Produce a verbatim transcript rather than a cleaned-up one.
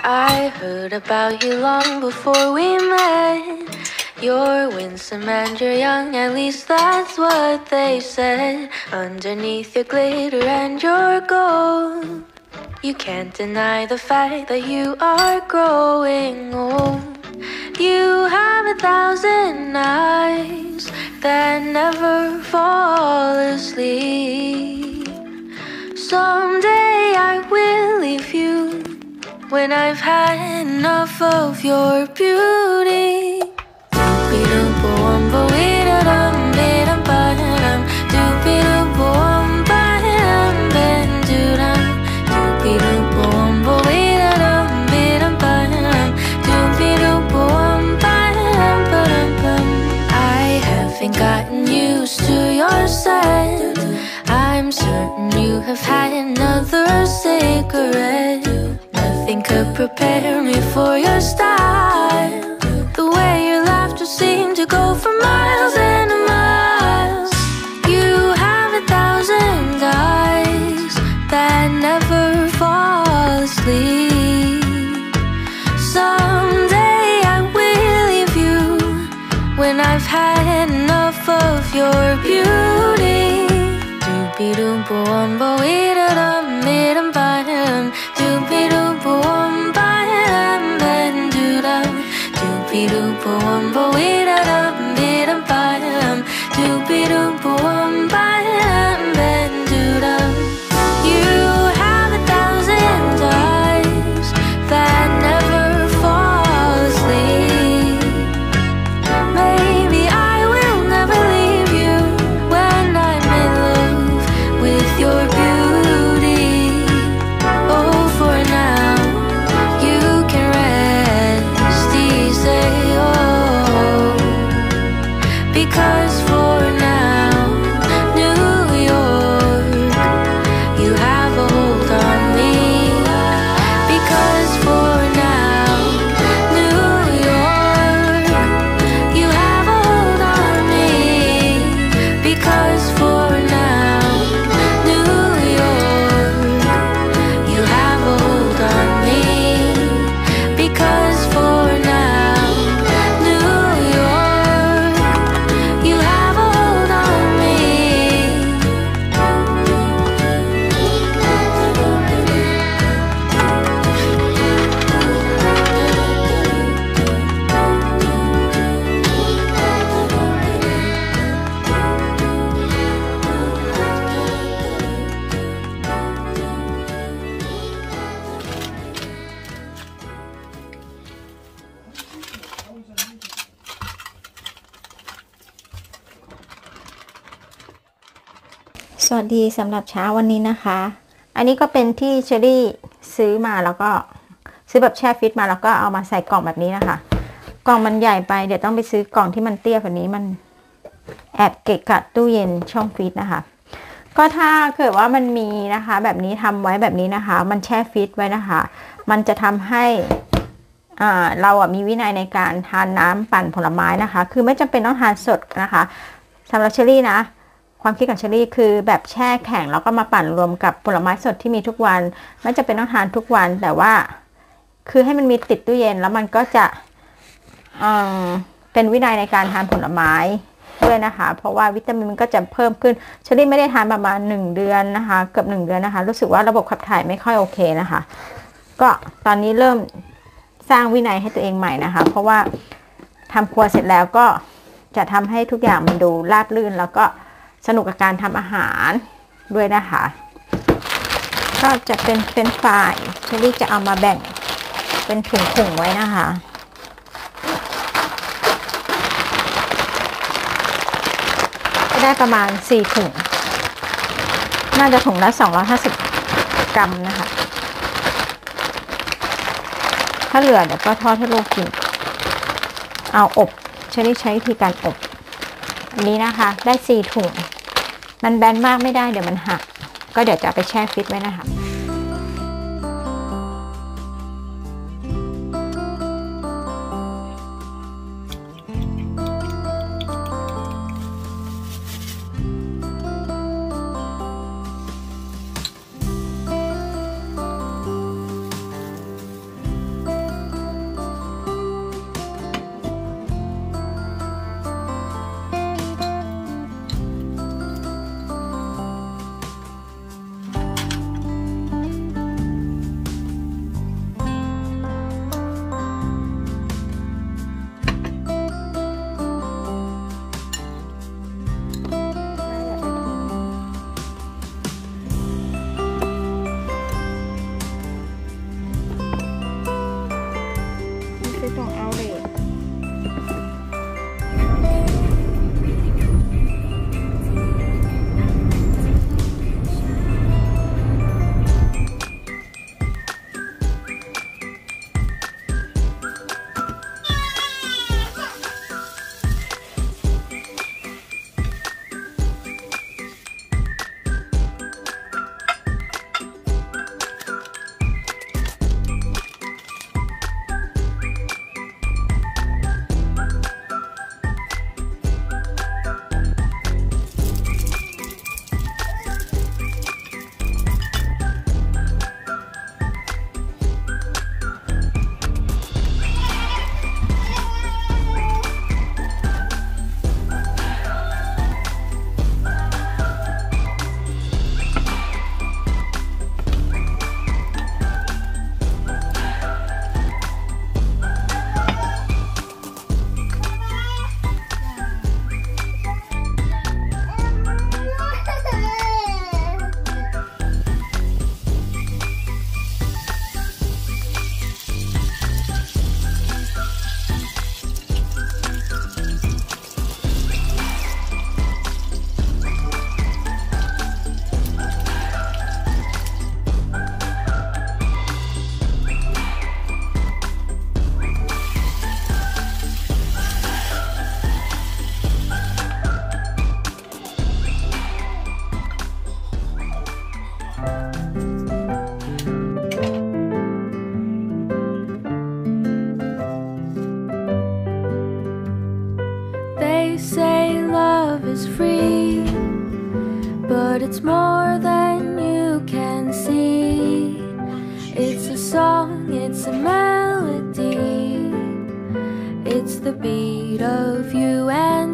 I heard about you long before we met. You're winsome and you're young, at least that's what they said. Underneath your glitter and your gold, you can't deny the fact that you are growing old. You have a thousand eyes that never fall asleep. Someday I will leave you when I've had enough of your beauty. I haven't gotten used to your scent. I'm certain you have had another cigarette. Nothing could prepare me for your style. The way your laughter seemed to go for miles and miles. You have a thousand eyes that never fall asleep. Someday I will leave you when I've had enough of your beauty. Doopy-doop-boom-bo-ee-da-dum-ee-dum-ba-dum. Doopy-doop-boom-ba-dum-ba-dum-doo-dum. Doopy-doop-boom-bo-ee-da-dum-ee-dum-ba-dum. Doopy-doop-boom-ba-dum-ba-dum-doo-dum. You have a thousand eyes that never fall asleep. Maybe I will never leave you when I'm in love with your beauty. Oh, for now you can rest easy, oh, because for now, New York, you have a hold on me. Because for now, New York, you have a hold on me. Because for now, New York, you have a hold on me. Because for now, New York, you have a hold on me. สวัสดีสำหรับเช้าวันนี้นะคะ อันนี้ก็เป็นที่เชอรี่ซื้อมาแล้วก็ซื้อแบบแช่ฟิตมาแล้วก็เอามาใส่กล่องแบบนี้นะคะ กล่องมันใหญ่ไปเดี๋ยวต้องไปซื้อกล่องที่มันเตี้ยกว่านี้มันแอบเกะกะตู้เย็นช่องฟิตนะคะ ก็ถ้าเกิดว่ามันมีนะคะแบบนี้ทำไว้แบบนี้นะคะมันแช่ฟิตไว้นะคะมันจะทำให้อ่าเราอ่ะมีวินัยในการทานน้ำปั่นผลไม้นะคะคือไม่จำเป็นต้องทานสดนะคะสำหรับเชอรี่นะความคิดของเชอรี่คือแบบแช่แข็งแล้วก็มาปั่นรวมกับผลไม้สดที่มีทุกวันไม่จำเป็นต้องทานทุกวันแต่ว่าคือให้มันมีติดตู้เย็นแล้วมันก็จะเอ่อเป็นวินัยในการทานผลไม้ด้วยนะคะเพราะว่าวิตามินมันก็จะเพิ่มขึ้นเชอรี่ไม่ได้ทานประมาณหนึ่งเดือนนะคะเกือบหนึ่งเดือนนะคะรู้สึกว่าระบบขับถ่ายไม่ค่อยโอเคนะคะก็ตอนนี้เริ่มสร้างวินัยให้ตัวเองใหม่นะคะเพราะว่าทำครัวเสร็จแล้วก็จะทำให้ทุกอย่างมันดูราบรื่นแล้วก็สนุกกับการทำอาหารด้วยนะคะก็จะเป็นเป็นฝ่ายเชอรี่จะเอามาแบ่งเป็นถุงๆไว้นะคะก็ได้ประมาณสี่ถุงน่าจะถุงละสองร้อยห้าสิบกรัมนะคะถ้าเหลือเดี๋ยวก็ทอดให้ลูกกินเอาอบเชอรี่ใช้วิธีการอบอันนี้นะคะได้สี่ถุงมันแบนมากไม่ได้เดี๋ยวมันหักก็เดี๋ยวจะเอาไปแช่ฟิตไว้นะคะ They say love is free, but it's more than you can see. It's a song, it's a melody, it's the beat of you and